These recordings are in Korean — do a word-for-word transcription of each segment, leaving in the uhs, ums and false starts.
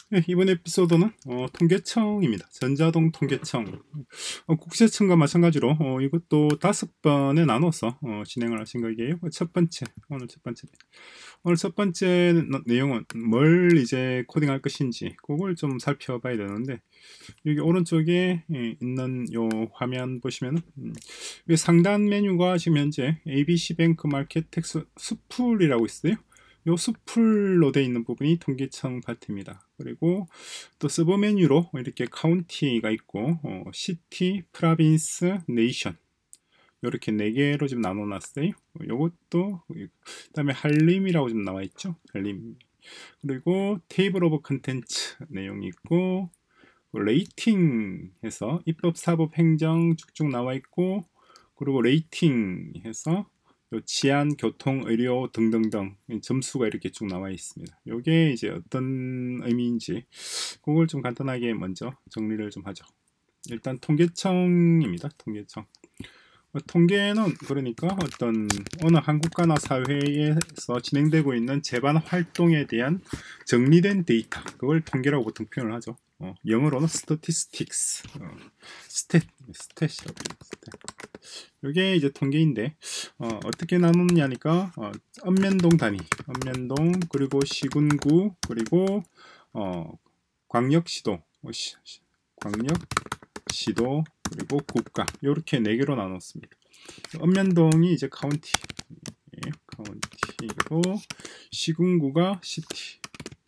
네, 이번 에피소드는 어, 통계청입니다. 전자동 통계청. 어, 국세청과 마찬가지로 어, 이것도 다섯 번에 나눠서 어, 진행을 하신 거예요. 첫 번째, 오늘 첫 번째. 오늘 첫 번째 내용은 뭘 이제 코딩할 것인지 그걸 좀 살펴봐야 되는데, 여기 오른쪽에 있는 요 화면 보시면은 음, 상단 메뉴가 지금 현재 에이비씨뱅크 마켓 텍스 수풀이라고 있어요. 요 수풀로 되어 있는 부분이 통계청 파트입니다. 그리고 또 서버 메뉴로 이렇게 카운티가 있고 어, 시티, 프라빈스, 네이션 이렇게 네 개로 지금 나눠 놨어요. 요것도 그 다음에 한림이라고 좀 나와 있죠. 한림. 그리고 테이블 오브 컨텐츠 내용이 있고, 레이팅 해서 입법, 사법, 행정 쭉쭉 나와 있고, 그리고 레이팅 해서 치안, 교통, 의료 등등등 점수가 이렇게 쭉 나와 있습니다. 이게 이제 어떤 의미인지 그걸 좀 간단하게 먼저 정리를 좀 하죠. 일단 통계청입니다. 통계청. 통계는 그러니까 어떤 어느 한 국가나 사회에서 진행되고 있는 재반 활동에 대한 정리된 데이터, 그걸 통계라고 보통 표현을 하죠. 어, 영어로는 statistics, 어, stat, stat이라고 해요. stat. 이게 이제 통계인데 어, 어떻게 나누느냐니까 어, 읍면동 단위, 읍면동, 그리고 시군구, 그리고 어, 광역시도, 어, 시, 시, 광역시도, 그리고 국가, 이렇게 네 개로 나눴습니다. 읍면동이 이제 카운티, 예, 카운티고, 시군구가 시티,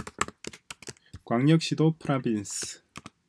광역시도 프라빈스,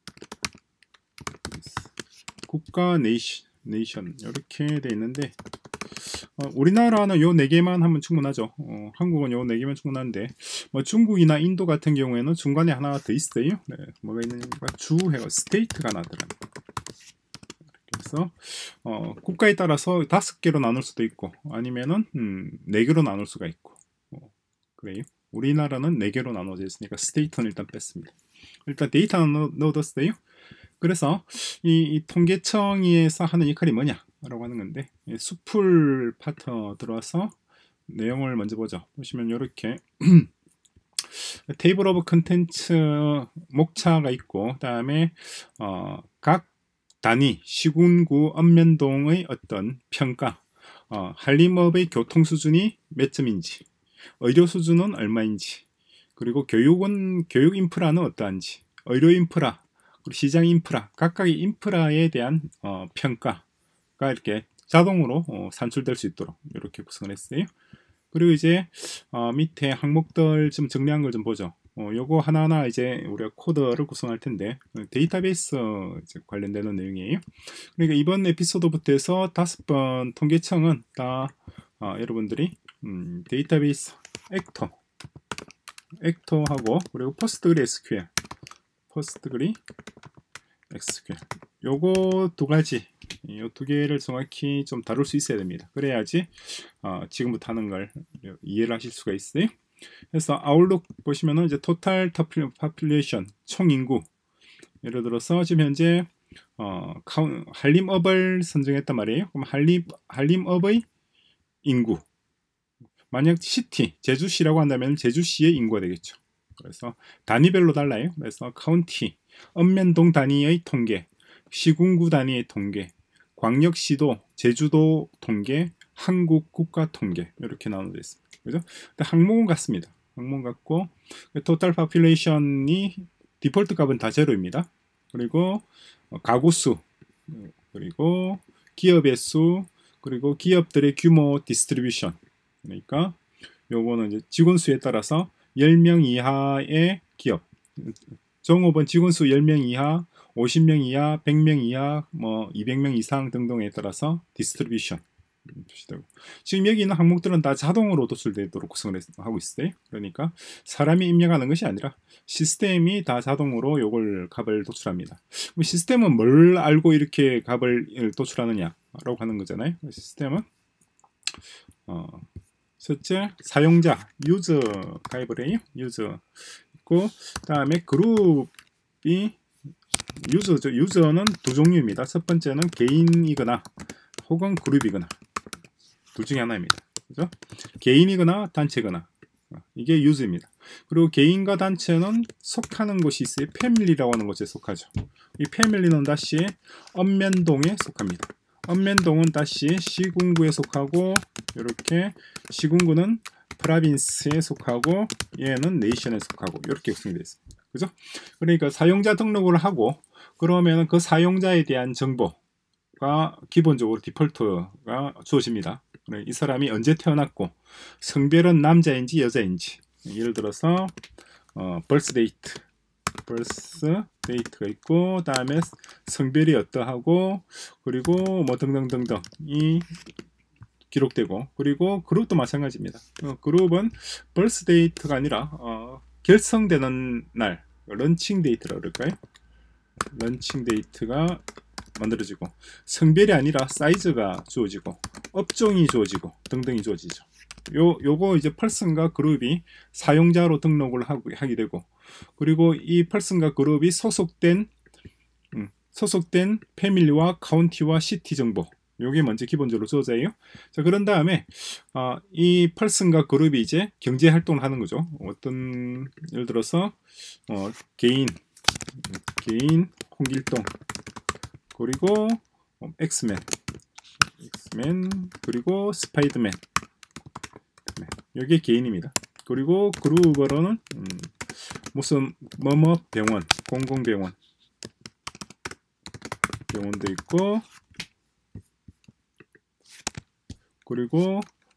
국가 네이션, 네이션 이렇게 돼 있는데, 어, 우리나라는 요 네 개만 하면 충분하죠. 어, 한국은 요 네 개면 충분한데, 뭐 중국이나 인도 같은 경우에는 중간에 하나 더 있어요. 네, 뭐가 있는가? 주해가 스테이트가 나더라고요. 그래서 어, 국가에 따라서 다섯 개로 나눌 수도 있고, 아니면은 음, 네 개로 나눌 수가 있고, 어, 그래요. 우리나라는 네 개로 나눠져 있으니까 스테이트는 일단 뺐습니다. 일단 데이터는 넣어뒀어요. 그래서 이, 이 통계청에서 하는 역할이 뭐냐라고 하는 건데, 수풀 파트 들어와서 내용을 먼저 보죠. 보시면 이렇게 테이블 오브 컨텐츠 목차가 있고, 그 다음에 어, 각 단위, 시군구, 읍면동의 어떤 평가, 어, 한림업의 교통 수준이 몇 점인지, 의료 수준은 얼마인지, 그리고 교육은 교육 인프라는 어떠한지, 의료 인프라, 그리고 시장 인프라, 각각의 인프라에 대한 어, 평가가 이렇게 자동으로 어, 산출될 수 있도록 이렇게 구성을 했어요. 그리고 이제 어, 밑에 항목들 좀 정리한 걸 좀 보죠. 어, 요거 하나하나 이제 우리가 코드를 구성할 텐데, 데이터베이스 관련되는 내용이에요. 그러니까 이번 에피소드부터 해서 다섯 번 통계청은 다 어, 여러분들이 음, 데이터베이스 액터, 액터하고, 그리고 포스트그리 에스큐엘, 포스트그리 에스큐엘, 요거 두 가지, 이 두 개를 정확히 좀 다룰 수 있어야 됩니다. 그래야지 어, 지금부터 하는 걸 이해를 하실 수가 있어요. 그래서 아웃룩 보시면은 이제 토탈 파퓰레이션, 총 인구, 예를 들어서 지금 현재 어, 카운, 한림읍을 선정했단 말이에요. 그럼 한림, 한림읍의 인구, 만약 시티, 제주시라고 한다면 제주시의 인구가 되겠죠. 그래서 단위별로 달라요. 그래서 카운티, 읍면동 단위의 통계, 시군구 단위의 통계, 광역시도, 제주도 통계, 한국 국가 통계, 이렇게 나눠져 있습니다. 그죠? 근데 항목은 같습니다. 항목은 같고, 토탈 파퓰레이션이 디폴트 값은 다 제로입니다. 그리고 가구 수, 그리고 기업의 수, 그리고 기업들의 규모 디스트리뷰션. 그러니까 요거는 이제 직원 수에 따라서 열 명 이하의 기업, 종업원 직원 수 열 명 이하, 오십 명 이하, 백 명 이하, 뭐 이백 명 이상 등등에 따라서 디스트리뷰션. 지금 여기 있는 항목들은 다 자동으로 도출되도록 구성을 하고 있어요. 그러니까 사람이 입력하는 것이 아니라 시스템이 다 자동으로 요걸 값을 도출합니다. 시스템은 뭘 알고 이렇게 값을 도출하느냐 라고 하는 거잖아요. 시스템은 어, 첫째 사용자, 유저 가입을 해요. 유저 있고, 그 다음에 그룹이 유저죠. 유저는 두 종류입니다. 첫 번째는 개인이거나 혹은 그룹이거나, 둘 중에 하나입니다. 그죠? 개인이거나 단체거나, 이게 유저입니다. 그리고 개인과 단체는 속하는 곳이 있어요. 패밀리라고 하는 곳에 속하죠. 이 패밀리는 다시 읍면동에 속합니다. 읍면동은 다시 시군구에 속하고, 이렇게 시군구는 프라빈스에 속하고, 얘는 네이션에 속하고, 이렇게 구성되어 있습니다. 그죠? 그러니까 사용자 등록을 하고, 그러면 그 사용자에 대한 정보가 기본적으로 디폴트가 주어집니다. 이 사람이 언제 태어났고, 성별은 남자인지 여자인지, 예를 들어서 어, birth date, birth date가 있고, 다음에 성별이 어떠하고, 그리고 뭐 등등등등이 기록되고, 그리고 그룹도 마찬가지입니다. 어, 그룹은 birth date가 아니라 어, 결성되는 날, 런칭 데이트라 그럴까요? 런칭 데이트가 만들어지고, 성별이 아니라 사이즈가 주어지고, 업종이 주어지고 등등이 주어지죠. 요, 요거 이제 펄슨과 그룹이 사용자로 등록을 하고, 하게 되고, 그리고 이 펄슨과 그룹이 소속된, 음, 소속된 패밀리와 카운티와 시티 정보, 요게 먼저 기본적으로 주어져요. 자, 그런 다음에, 어, 이 펄슨과 그룹이 이제 경제 활동을 하는 거죠. 어떤, 예를 들어서, 어, 개인, 개인, 홍길동, 그리고 엑스맨, 엑스맨, 그리고 스파이더맨, 여기 개인입니다. 그리고 그룹으로는 음, 무슨 뭐뭐 병원, 공공병원, 병원도 있고, 그리고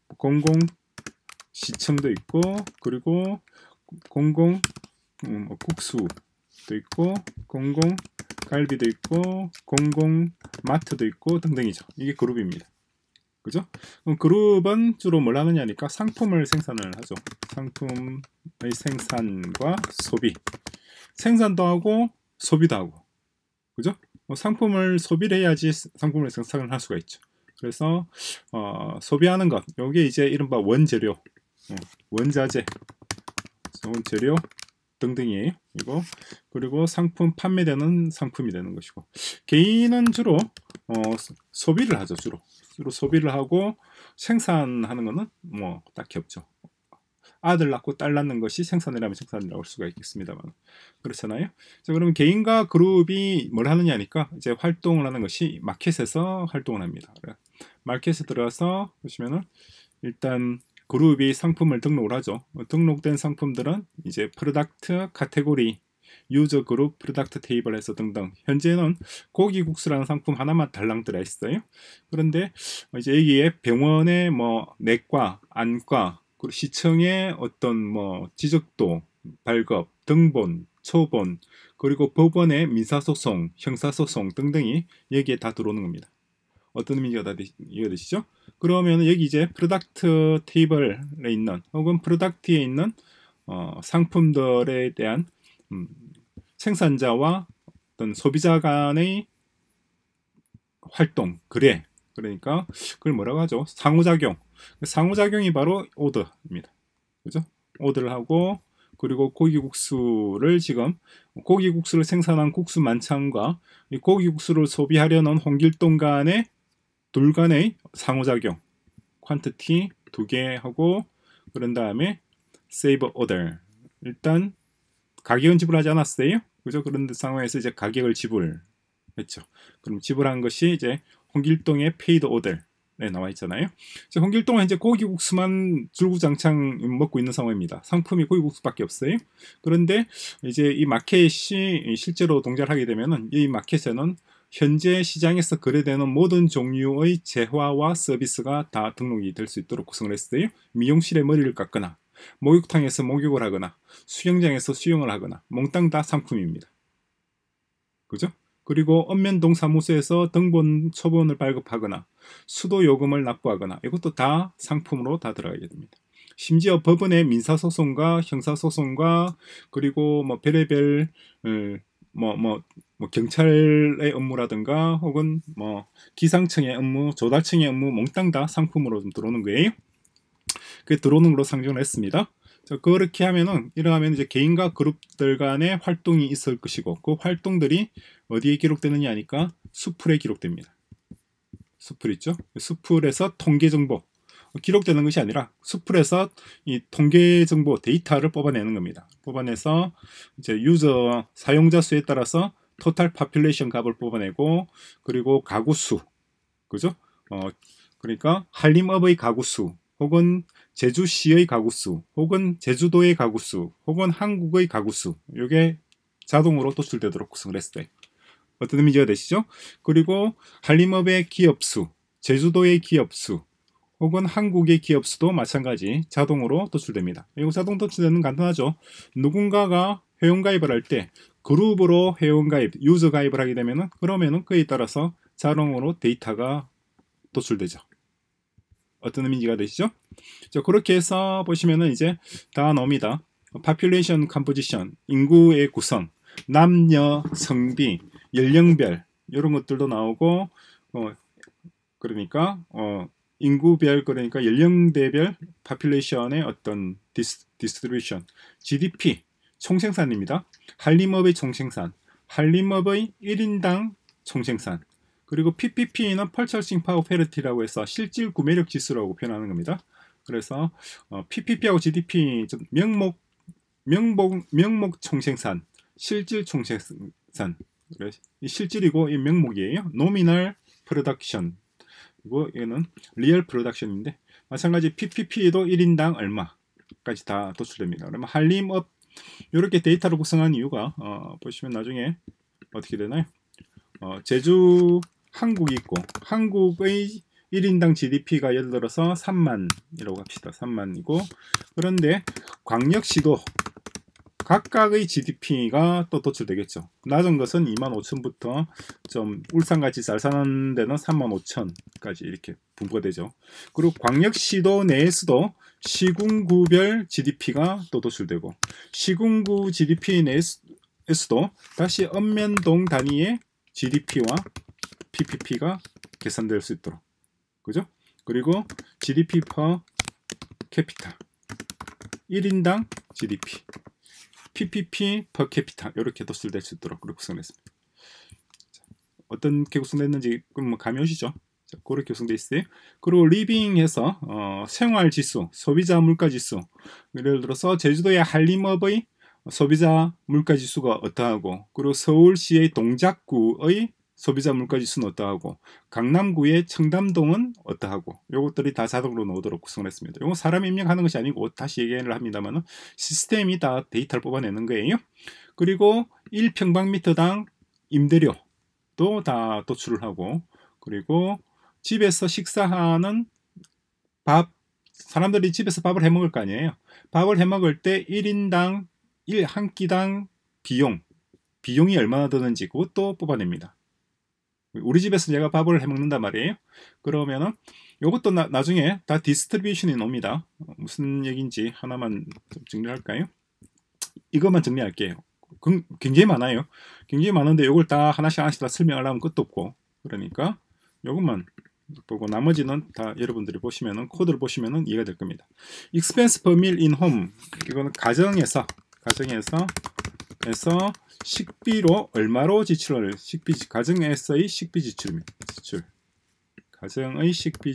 공공시청도 있고, 그리고 공공 음, 국수도 있고, 공공 갈비도 있고, 공공 마트도 있고 등등이죠. 이게 그룹입니다. 그죠? 그럼 그룹은 주로 뭘 하느냐니까 상품을 생산을 하죠. 상품의 생산과 소비, 생산도 하고 소비도 하고, 그죠? 뭐 상품을 소비를 해야지 상품을 생산을 할 수가 있죠. 그래서 어, 소비하는 것, 여기 이제 이른바 원재료, 어, 원자재, 원재료 등등이에요. 이거. 그리고 상품 판매되는 상품이 되는 것이고, 개인은 주로 어, 소비를 하죠. 주로 주로 소비를 하고, 생산하는 거는 뭐 딱히 없죠. 아들 낳고 딸 낳는 것이 생산이라면 생산이라고 할 수가 있겠습니다만, 그렇잖아요. 자, 그러면 개인과 그룹이 뭘 하느냐니까 이제 활동을 하는 것이 마켓에서 활동을 합니다. 마켓에 들어가서 보시면은 일단 그룹이 상품을 등록을 하죠. 등록된 상품들은 이제 프로덕트 카테고리, 유저 그룹, 프로덕트 테이블에서 등등. 현재는 고기국수라는 상품 하나만 달랑 들어 있어요. 그런데 이제 여기에 병원의 뭐 내과, 안과, 그리고 시청의 어떤 뭐 지적도, 발급, 등본, 초본, 그리고 법원의 민사소송, 형사소송 등등이 여기에 다 들어오는 겁니다. 어떤 의미가 이해되시죠? 그러면 여기 이제 프로덕트 테이블에 있는, 혹은 프로덕트에 있는 어, 상품들에 대한 음, 생산자와 어떤 소비자 간의 활동, 거래, 그러니까 그걸 뭐라고 하죠? 상호작용. 상호작용이 바로 오더입니다. 그죠? 오더를 하고, 그리고 고기국수를 지금 고기국수를 생산한 국수 만찬과 이 고기국수를 소비하려는 홍길동 간의 둘 간의 상호작용, 퀀티티 두 개 하고, 그런 다음에 save order, 일단 가격은 지불하지 않았어요. 그죠? 그런 상황에서 이제 가격을 지불했죠. 그럼 지불한 것이 이제 홍길동의 paid order에 나와 있잖아요. 홍길동은 현재 고기국수만 줄구장창 먹고 있는 상황입니다. 상품이 고기국수밖에 없어요. 그런데 이제 이 마켓이 실제로 동작을 하게 되면은 이 마켓에는 현재 시장에서 거래되는 모든 종류의 재화와 서비스가 다 등록이 될 수 있도록 구성을 했어요. 미용실에 머리를 깎거나, 목욕탕에서 목욕을 하거나, 수영장에서 수영을 하거나, 몽땅 다 상품입니다. 그죠? 그리고 읍면동 사무소에서 등본 초본을 발급하거나, 수도 요금을 납부하거나, 이것도 다 상품으로 다 들어가게 됩니다. 심지어 법원의 민사소송과 형사소송과, 그리고 뭐 별의별 뭐, 뭐, 뭐 경찰의 업무라든가, 혹은 뭐 기상청의 업무, 조달청의 업무, 몽땅 다 상품으로 좀 들어오는 거예요. 그 들어오는 걸로 상정을 했습니다. 자, 그렇게 하면은, 이러하면 이제 개인과 그룹들 간의 활동이 있을 것이고, 그 활동들이 어디에 기록되느냐 하니까 수풀에 기록됩니다. 수풀 있죠? 수풀에서 통계 정보, 기록되는 것이 아니라 수풀에서 이 통계 정보 데이터를 뽑아내는 겁니다. 뽑아내서 이제 유저 사용자 수에 따라서 토탈 파퓰레이션 값을 뽑아내고, 그리고 가구 수, 그죠? 어, 그러니까 한림읍의 가구 수, 혹은 제주시의 가구 수, 혹은 제주도의 가구 수, 혹은 한국의 가구 수, 이게 자동으로 도출되도록 구성을 했어요. 어떤 의미가 되시죠? 그리고 한림읍의 기업 수, 제주도의 기업 수, 혹은 한국의 기업 수도 마찬가지 자동으로 도출됩니다. 이거 자동 도출되는 간단하죠. 누군가가 회원가입을 할 때 그룹으로 회원가입, 유저 가입을 하게 되면은 그러면은 그에 따라서 자동으로 데이터가 도출되죠. 어떤 의미가 되시죠? 자, 그렇게 해서 보시면은 이제 다 나옵니다. population composition, 인구의 구성, 남녀, 성비, 연령별 이런 것들도 나오고, 어, 그러니까 어, 인구별, 그러니까 연령대별 population의 어떤 디스, 디스트리뷰션, 지디피, 총생산입니다. 한림읍의 총생산, 한림읍의 일 인당 총생산, 그리고 피피피는 Purchasing Power Parity라고 해서 실질 구매력 지수라고 표현하는 겁니다. 그래서 어, 피피피하고 지디피 명목 명목 명목 총생산, 실질 총생산, 이 실질이고 이 명목이에요. Nominal Production, 그리고 얘는 Real Production인데 마찬가지 피피피도 일 인당 얼마까지 다 도출됩니다. 그러면 한림읍 이렇게 데이터를 구성한 이유가 어, 보시면 나중에 어떻게 되나요? 어, 제주 한국이 있고, 한국의 일 인당 지디피가 예를 들어서 삼만이라고 합시다. 삼만이고, 그런데 광역시도 각각의 지디피가 또 도출되겠죠. 낮은 것은 이만 오천부터 좀 울산같이 잘 사는 데는 삼만 오천까지 이렇게 분포가 되죠. 그리고 광역시도 내에서도 시군구별 지디피가 또 도출되고, 시군구 지디피 내에서도 다시 읍면동 단위의 지디피와 피피피가 계산될 수 있도록, 그죠? 그리고 지디피 per capita, 일 인당 지디피, 피피피 per capita 이렇게 도출될 수 있도록 그렇게 구성했습니다. 어떻게 구성됐는지 뭐 감이 오시죠? 자, 그렇게 구성되어 있어요. 그리고 리빙에서 어, 생활지수, 소비자 물가지수, 예를 들어서 제주도의 한림읍의 소비자 물가지수가 어떠하고, 그리고 서울시의 동작구의 소비자 물가지수는 어떠하고, 강남구의 청담동은 어떠하고, 요것들이 다 자동으로 나오도록 구성을 했습니다. 이건 사람이 입력하는 것이 아니고 다시 얘기를 합니다만 시스템이 다 데이터를 뽑아내는 거예요. 그리고 일 평방미터당 임대료도 다 도출을 하고, 그리고 집에서 식사하는 밥, 사람들이 집에서 밥을 해 먹을 거 아니에요. 밥을 해 먹을 때 일 인당 일 한 끼당 비용, 비용이 얼마나 드는지 그것도 뽑아냅니다. 우리 집에서 제가 밥을 해 먹는단 말이에요. 그러면은 이것도 나, 나중에 다 디스트리뷰션이 나옵니다. 무슨 얘기인지 하나만 좀 정리할까요? 이것만 정리할게요. 그, 굉장히 많아요. 굉장히 많은데 이걸 다 하나씩 하나씩 다 설명하려면 끝도 없고, 그러니까 이것만 보고 나머지는 다 여러분들이 보시면은 코드를 보시면은 이해가 될 겁니다. Expense per meal in home, 이거는 가정에서 가정에서 에서 식비로 얼마로 지출을, 식비, 가정에서의 식비 지출입니다. 지출, 가정의 식비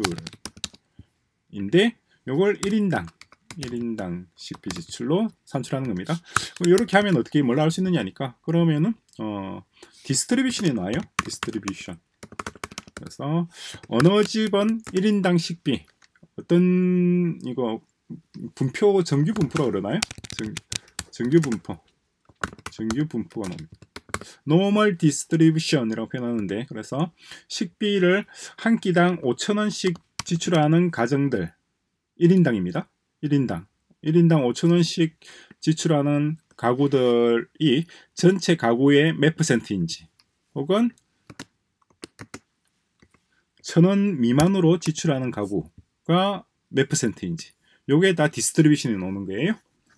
지출인데 요걸 일 인당 일 인당 식비 지출로 산출하는 겁니다. 이렇게 하면 어떻게 뭘 할 수 있느냐니까, 그러면은 어, 디스트리뷰션이 나와요. 디스트리뷰션. 그래서 어느 집은 일 인당 식비, 어떤 이거 분표, 정규 분포라고 그러나요? 정, 정규 분포, 정규 분포가 나옵니다. Normal Distribution이라고 표현하는데, 그래서 식비를 한 끼당 오천 원씩 지출하는 가정들, 일 인당입니다. 일 인당 일 인당 오천 원씩 지출하는 가구들이 전체 가구의 몇 퍼센트인지, 혹은 천 원 미만으로 지출하는 가구가 몇 퍼센트인지, 요게 다 디스트리뷰션이 나오는 거예요.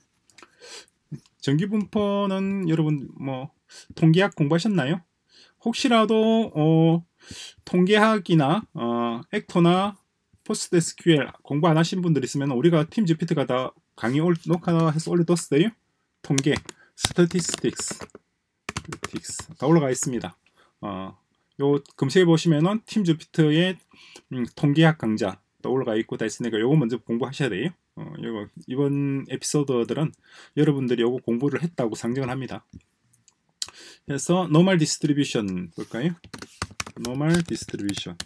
정기분포는 여러분 뭐 통계학 공부하셨나요? 혹시라도 어, 통계학이나 어, 엑토나 포스트에스큐엘 공부 안 하신 분들 있으면 우리가 팀 지피티가 다 강의 올, 녹화해서 올려뒀어요. 통계, statistics, statistics 다 올라가 있습니다. 어, 요 검색해 보시면은 팀 지피티의 음, 통계학 강좌, 올라가 있고 다 있으니까 요거 먼저 공부하셔야 돼요. 어, 요거 이번 에피소드들은 여러분들이 요거 공부를 했다고 상정을 합니다. 그래서 normal distribution 볼까요? normal distribution.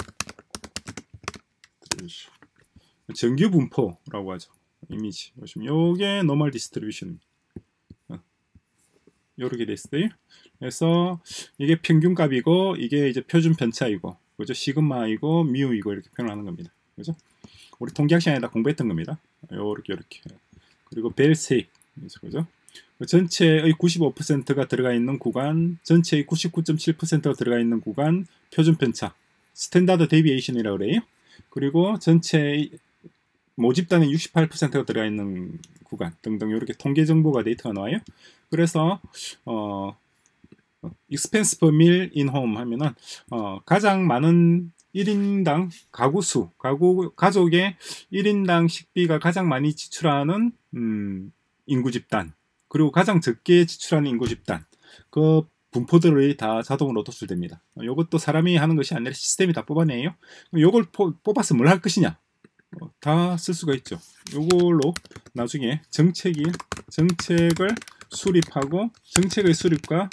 정규 분포라고 하죠. 이미지 보시면 요게 normal distribution. 어, 요렇게 돼 있어요. 그래서 이게 평균값이고 이게 이제 표준 편차이고 그죠? 시그마이고 미우이고 이렇게 표현하는 겁니다. 그죠? 우리 통계학 시간에다 공부했던 겁니다. 요렇게 요렇게. 그리고 벨세입. 그죠? 전체의 구십오 퍼센트가 들어가 있는 구간, 전체의 구십구 점 칠 퍼센트가 들어가 있는 구간, 표준 편차, 스탠다드 데비에이션이라고 그래요. 그리고 전체의 모집단의 육십팔 퍼센트가 들어가 있는 구간 등등 이렇게 통계 정보가 데이터가 나와요. 그래서 어 expense per meal in home 하면은 어 가장 많은 일 인당 가구 수, 가구 가족의 일 인당 식비가 가장 많이 지출하는 음, 인구 집단, 그리고 가장 적게 지출하는 인구 집단, 그 분포들이 다 자동으로 도출됩니다. 이것도 사람이 하는 것이 아니라 시스템이 다 뽑아내요. 이걸 뽑아서 뭘 할 것이냐? 어, 다 쓸 수가 있죠. 이걸로 나중에 정책이 정책을 수립하고 정책의 수립과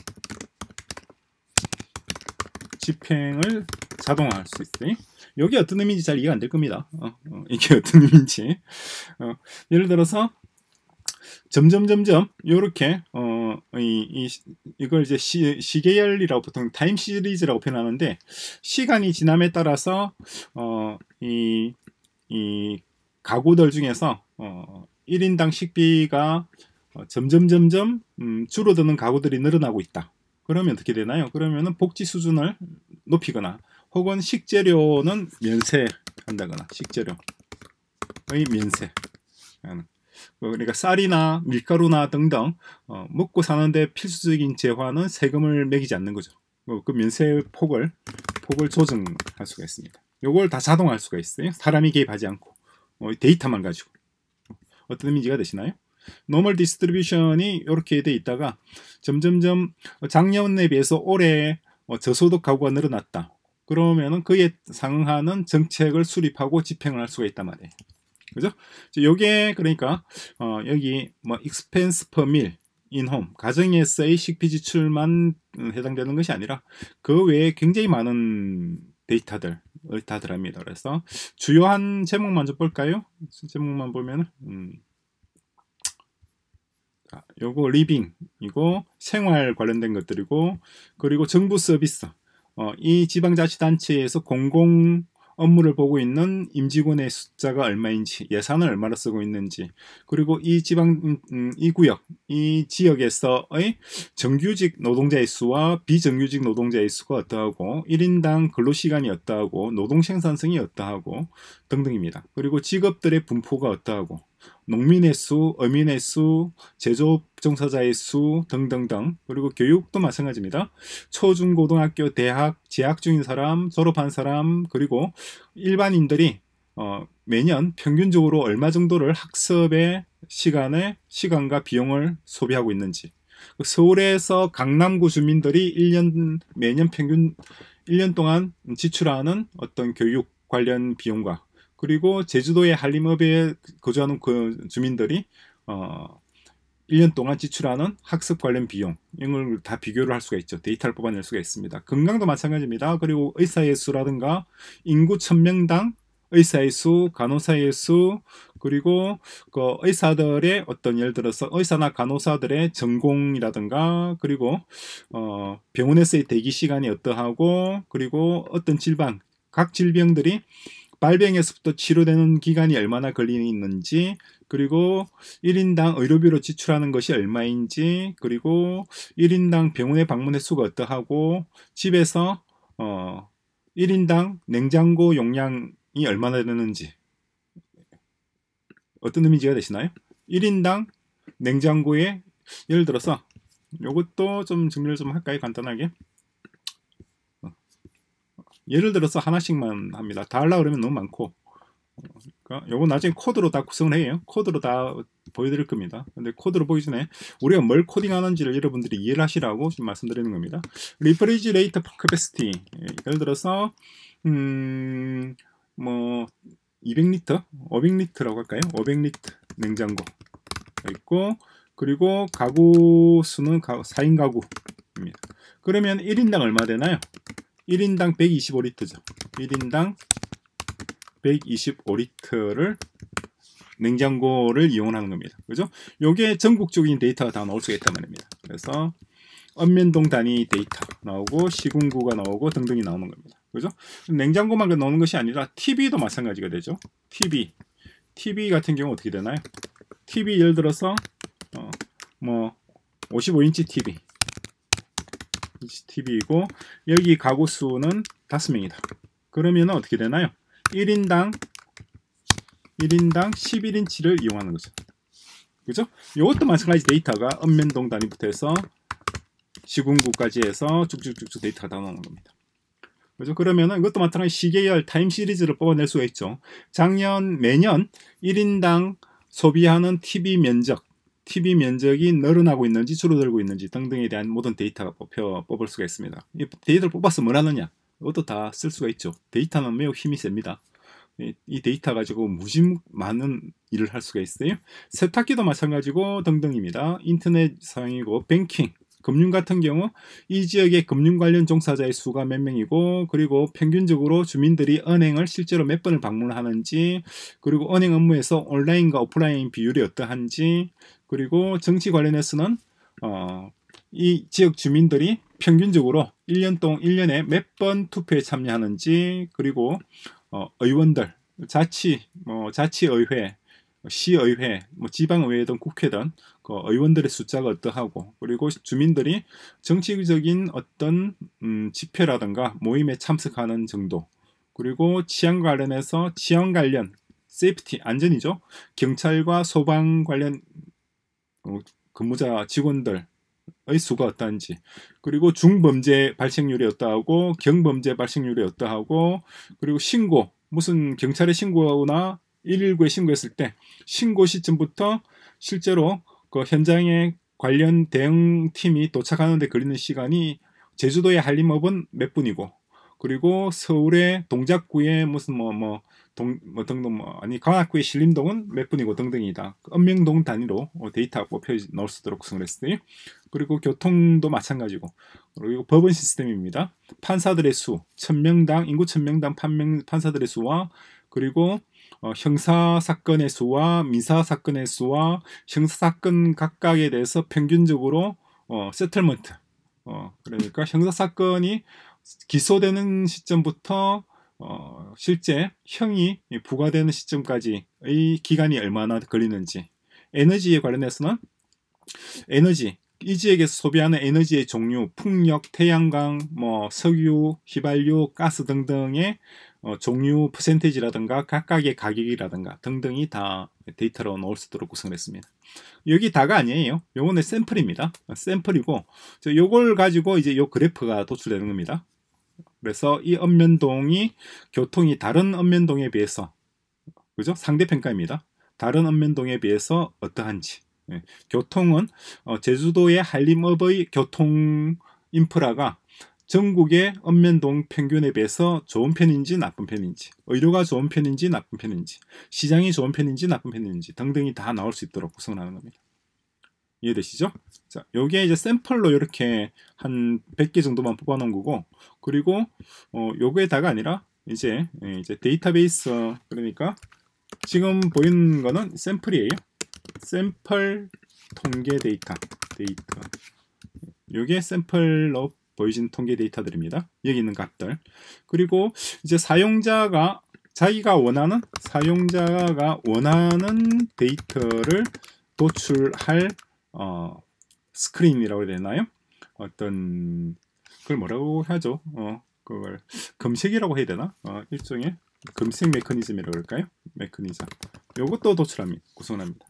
집행을 자동화할 수 있어요. 여기 어떤 의미인지 잘 이해가 안 될 겁니다. 어, 어, 이게 어떤 의미인지. 어, 예를 들어서 점점 점점 이렇게 어, 이, 이, 이걸 이제 시, 시계열이라고 보통 타임 시리즈라고 표현하는데 시간이 지남에 따라서 어, 이, 이 가구들 중에서 어, 일 인당 식비가 어, 점점 점점 음, 줄어드는 가구들이 늘어나고 있다. 그러면 어떻게 되나요? 그러면은 복지 수준을 높이거나 혹은 식재료는 면세한다거나 식재료의 면세. 그러니까 쌀이나 밀가루나 등등 어, 먹고 사는데 필수적인 재화는 세금을 매기지 않는 거죠. 그 면세 폭을 폭을 조정할 수가 있습니다. 요걸 다 자동화할 수가 있어요. 사람이 개입하지 않고 어, 데이터만 가지고. 어떤 의미가 되시나요? 노멀 디스트리뷰션이 이렇게 돼 있다가 점점점 작년에 비해서 올해 저소득 가구가 늘어났다. 그러면은 그에 상응하는 정책을 수립하고 집행을 할 수가 있단 말이에요. 그죠? 요게 그러니까 어 여기 뭐 expense per meal in home 가정에서의 식비 지출만 해당되는 것이 아니라 그 외에 굉장히 많은 데이터들 다 들어갑니다. 그래서 주요한 제목만 좀 볼까요? 제목만 보면은 음. 자, 요거 리빙이고 생활 관련된 것들이고 그리고 정부 서비스 어, 이 지방자치단체에서 공공 업무를 보고 있는 임직원의 숫자가 얼마인지 예산을 얼마나 쓰고 있는지 그리고 이 지방 음, 이 구역 이 지역에서의 정규직 노동자의 수와 비정규직 노동자의 수가 어떠하고 일 인당 근로시간이 어떠하고 노동 생산성이 어떠하고 등등입니다. 그리고 직업들의 분포가 어떠하고 농민의 수, 어민의 수, 제조업 종사자의 수 등등등 그리고 교육도 마찬가지입니다. 초중고등학교, 대학 재학 중인 사람, 졸업한 사람 그리고 일반인들이 어, 매년 평균적으로 얼마 정도를 학습의 시간에 시간과 비용을 소비하고 있는지 서울에서 강남구 주민들이 일 년 매년 평균 일 년 동안 지출하는 어떤 교육 관련 비용과 그리고 제주도의 한림읍에 거주하는 그 주민들이 어, 일 년 동안 지출하는 학습 관련 비용 이걸 다 비교를 할 수가 있죠. 데이터를 뽑아낼 수가 있습니다. 건강도 마찬가지입니다. 그리고 의사의 수라든가 인구 천 명당 의사의 수, 간호사의 수 그리고 그 의사들의 어떤 예를 들어서 의사나 간호사들의 전공이라든가 그리고 어, 병원에서의 대기 시간이 어떠하고 그리고 어떤 질병 각 질병들이 발병에서부터 치료되는 기간이 얼마나 걸리는지 그리고 일 인당 의료비로 지출하는 것이 얼마인지 그리고 일 인당 병원에 방문 횟수가 어떠하고 집에서 어, 일 인당 냉장고 용량이 얼마나 되는지 어떤 의미가 되시나요? 일 인당 냉장고에 예를 들어서 이것도 좀 정리를 좀 할까요? 간단하게 예를 들어서 하나씩만 합니다. 다 하려고 그러면 너무 많고 그러니까 요거 나중에 코드로 다 구성을 해요. 코드로 다 보여드릴 겁니다. 근데 코드로 보기 전에 우리가 뭘 코딩하는지를 여러분들이 이해를 하시라고 지금 말씀드리는 겁니다. Refrigerator Capacity 예를 들어서 음, 뭐 이백 리터, 오백 리터라고 할까요? 오백 리터 냉장고 있고, 그리고 가구 수는 사 인 가구입니다. 그러면 일 인당 얼마 되나요? 일 인당 백이십오 리터죠. 일 인당 백이십오 리터를 냉장고를 이용하는 겁니다. 그죠? 요게 전국적인 데이터가 다 나올 수가 있단 말입니다. 그래서 읍면동 단위 데이터 나오고 시군구가 나오고 등등이 나오는 겁니다. 그죠? 냉장고만 나오는 것이 아니라 티비도 마찬가지가 되죠. 티비. 티비 같은 경우 어떻게 되나요? 티비 예를 들어서 어, 뭐 오십오 인치 티비. 티비이고 여기 가구 수는 다섯 명이다. 그러면 어떻게 되나요? 일 인당 일 인당 십일 인치를 이용하는 거죠. 그죠? 이것도 마찬가지 데이터가 읍면동 단위부터 해서 시군구까지 해서 쭉쭉쭉쭉 데이터가 다 나오는 겁니다. 그죠? 그러면은 이것도 마찬가지 시계열 타임 시리즈를 뽑아낼 수가 있죠. 작년 매년 일 인당 소비하는 티비 면적, 티비 면적이 늘어나고 있는지 줄어들고 있는지 등등에 대한 모든 데이터가 뽑혀, 뽑을 수가 있습니다. 이 데이터를 뽑아서 뭘 하느냐? 이것도 다 쓸 수가 있죠. 데이터는 매우 힘이 셉니다. 이 데이터 가지고 무지 많은 일을 할 수가 있어요. 세탁기도 마찬가지고 등등입니다. 인터넷 사용이고 뱅킹, 금융 같은 경우 이 지역의 금융 관련 종사자의 수가 몇 명이고, 그리고 평균적으로 주민들이 은행을 실제로 몇 번을 방문하는지, 그리고 은행 업무에서 온라인과 오프라인 비율이 어떠한지, 그리고 정치 관련해서는 어, 이 지역 주민들이 평균적으로 일 년 동안 일 년에 몇 번 투표에 참여하는지, 그리고 어, 의원들, 자치, 뭐 자치의회, 시의회, 뭐 지방의회든 국회든 그 의원들의 숫자가 어떠하고, 그리고 주민들이 정치적인 어떤 음, 집회라든가 모임에 참석하는 정도, 그리고 치안 관련해서 치안 관련 세이프티 안전이죠. 경찰과 소방 관련 어, 근무자 직원들 의 수가 어떠한지, 그리고 중범죄 발생률이 어떠하고 경범죄 발생률이 어떠하고, 그리고 신고, 무슨 경찰에 신고나 일일구에 신고했을 때 신고 시점부터 실제로 그 현장에 관련 대응팀이 도착하는 데 걸리는 시간이 제주도의 한림읍은 몇 분이고, 그리고 서울의 동작구의 무슨 뭐 뭐 동 뭐 등등 뭐 아니 관악구의 신림동은 몇 분이고 등등이다. 읍면동 단위로 데이터가 뽑혀 넣을 수 있도록 구성을 했어요. 그리고 교통도 마찬가지고, 그리고 법원 시스템입니다. 판사들의 수, 천 명당 인구 천 명당 판명, 판사들의 수와, 그리고 어, 형사 사건의 수와 민사 사건의 수와 형사 사건 각각에 대해서 평균적으로 어, 세틀먼트, 어, 그러니까 형사 사건이 기소되는 시점부터 어, 실제 형이 부과되는 시점까지의 기간이 얼마나 걸리는지, 에너지에 관련해서는 에너지, 이 지역에서 소비하는 에너지의 종류, 풍력, 태양광, 뭐 석유, 휘발유, 가스 등등의 어, 종류 퍼센테이지라든가 각각의 가격이라든가 등등이 다 데이터로 넣을 수 있도록 구성했습니다. 여기 다가 아니에요. 요거는 샘플입니다. 샘플이고, 요걸 가지고 이제 요 그래프가 도출되는 겁니다. 그래서 이 읍면동이 교통이 다른 읍면동에 비해서, 그죠? 상대평가입니다. 다른 읍면동에 비해서 어떠한지. 예, 교통은 어, 제주도의 한림읍의 교통 인프라가 전국의 읍면동 평균에 비해서 좋은 편인지 나쁜 편인지, 의료가 좋은 편인지 나쁜 편인지, 시장이 좋은 편인지 나쁜 편인지 등등이 다 나올 수 있도록 구성하는 겁니다. 이해되시죠? 자, 요게 이제 샘플로 이렇게 한 백 개 정도만 뽑아 놓은 거고, 그리고 어, 요거에다가 아니라 이제 이제 데이터베이스, 그러니까 지금 보이는 거는 샘플이에요. 샘플 통계 데이터, 데이터. 요게 샘플로 보여진 통계 데이터들입니다. 여기 있는 값들. 그리고 이제 사용자가 자기가 원하는 사용자가 원하는 데이터를 도출할 어, 스크린이라고 해야 되나요? 어떤 그걸 뭐라고 하죠? 어, 그걸 검색이라고 해야 되나? 어, 일종의 검색 메커니즘이라고 할까요? 메커니즘. 요것도 도출합니다. 구성합니다.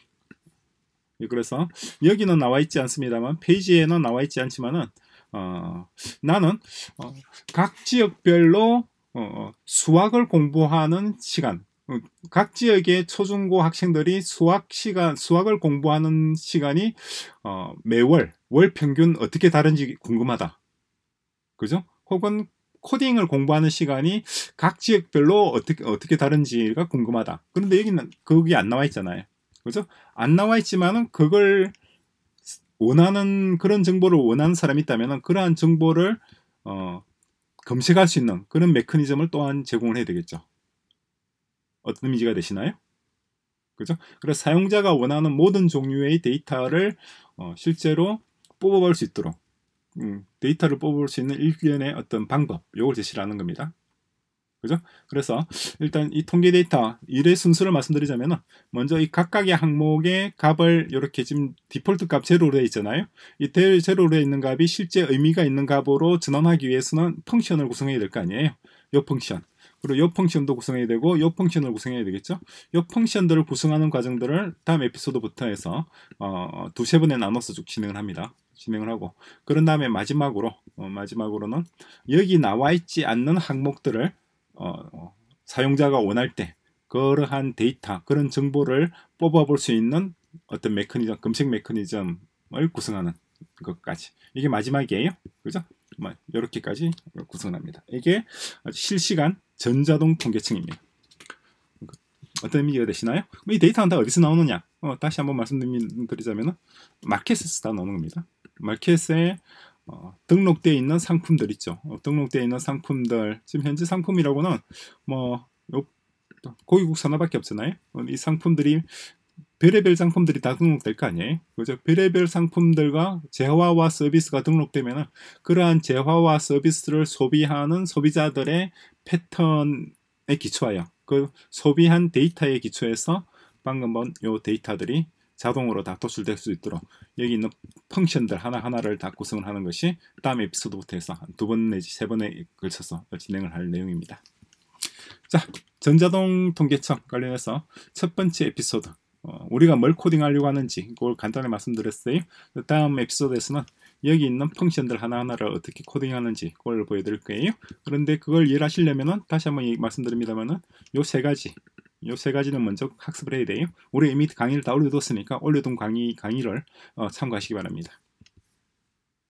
그래서 여기는 나와 있지 않습니다만, 페이지에는 나와 있지 않지만은 어, 나는 어, 각 지역별로 어, 수학을 공부하는 시간, 어, 각 지역의 초중고 학생들이 수학 시간, 수학을 공부하는 시간이 어, 매월 월 평균 어떻게 다른지 궁금하다. 그죠? 혹은 코딩을 공부하는 시간이 각 지역별로 어떻게 어떻게 다른지가 궁금하다. 그런데 여기는 그게 안 나와 있잖아요. 그죠? 안 나와 있지만은 그걸 원하는 그런 정보를 원하는 사람이 있다면은 그러한 정보를 어, 검색할 수 있는 그런 메커니즘을 또한 제공을 해야 되겠죠. 어떤 이미지가 되시나요? 그죠? 그래서 사용자가 원하는 모든 종류의 데이터를 어, 실제로 뽑아볼 수 있도록 음, 데이터를 뽑을 수 있는 일련의 어떤 방법, 요걸 제시를 하는 겁니다. 그죠? 그래서 일단 이 통계 데이터 일의 순서를 말씀드리자면 먼저 이 각각의 항목의 값을 이렇게 지금 디폴트 값 제로로 되어 있잖아요. 이 제로로 되어 있는 값이 실제 의미가 있는 값으로 전환하기 위해서는 펑션을 구성해야 될 거 아니에요. 요 펑션. 그리고 요 펑션도 구성해야 되고 요 펑션을 구성해야 되겠죠. 요 펑션들을 구성하는 과정들을 다음 에피소드부터 해서 어, 두세 번에 나눠서 쭉 진행을 합니다. 진행을 하고 그런 다음에 마지막으로 어, 마지막으로는 여기 나와 있지 않는 항목들을 어, 사용자가 원할 때 그러한 데이터, 그런 정보를 뽑아볼 수 있는 어떤 메커니즘, 검색 메커니즘을 구성하는 것까지. 이게 마지막이에요. 그죠? 이렇게까지 구성합니다. 이게 실시간 전자동 통계층입니다. 어떤 의미가 되시나요? 이 데이터는 다 어디서 나오느냐? 어, 다시 한번 말씀드리자면 마켓에서 다 나오는 겁니다. 마켓에 어, 등록되어 있는 상품들 있죠. 어, 등록되어 있는 상품들, 지금 현재 상품이라고는 뭐 요, 고위국 산하밖에 없잖아요. 어, 이 상품들이 별의별 상품들이 다 등록될 거 아니에요. 그죠? 별의별 상품들과 재화와 서비스가 등록되면 그러한 재화와 서비스를 소비하는 소비자들의 패턴에 기초하여 그 소비한 데이터에 기초해서 방금 본 요 데이터들이 자동으로 다 도출될 수 있도록 여기 있는 펑션들 하나하나를 다 구성을 하는 것이 다음 에피소드부터 해서 두 번 내지 세 번에 걸쳐서 진행을 할 내용입니다. 자, 전자동 통계청 관련해서 첫 번째 에피소드 어, 우리가 뭘 코딩하려고 하는지 그걸 간단히 말씀드렸어요. 다음 에피소드에서는 여기 있는 펑션들 하나하나를 어떻게 코딩하는지 그걸 보여드릴 거예요. 그런데 그걸 이해하시려면 다시 한번 말씀드립니다만 요 세 가지 요 세 가지는 먼저 학습을 해야 돼요. 우리 이미 강의를 다 올려뒀으니까 올려둔 강의, 강의를 어, 참고하시기 바랍니다.